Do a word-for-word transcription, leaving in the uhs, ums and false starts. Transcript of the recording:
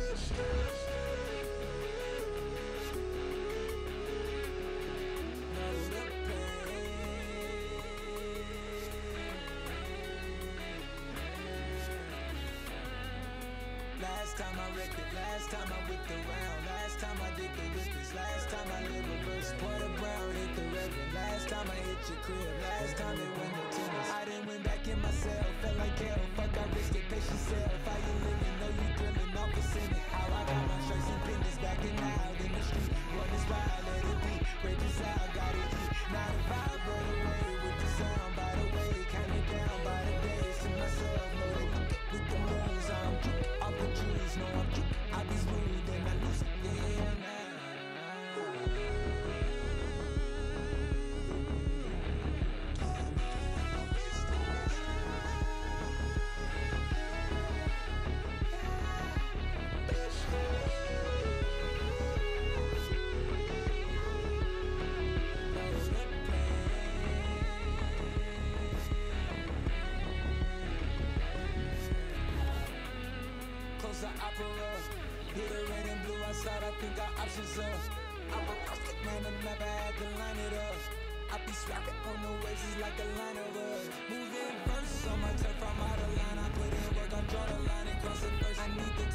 Last time I wrecked it, last time I whipped around, last time I did the whippets, last time I lit reverse, Porter Brown hit the record, last time I hit your crib, last time it went no tennis. I done went back in myself, felt like hell, fuck I risked it, pace yourself. How you living, know you drilling off a cynic. How I got my shirts and business backing out in the street, run this wild, let it be, rages out, got it deep. Now the vibe run away with the sound, by the way, count it down by the days to myself, know they look with the moves, I'm drunk off the trees, know I'm drunk, I be smooth and I lose it, yeah, nah. Hit the red and blue outside, I think our options up. I'm a caustic man, the map, I had to line it up. I be swapping on the waves, it's like a line of us. Moving first on my turf, I'm out of line. I put in work, I draw the line and cross it first. I need the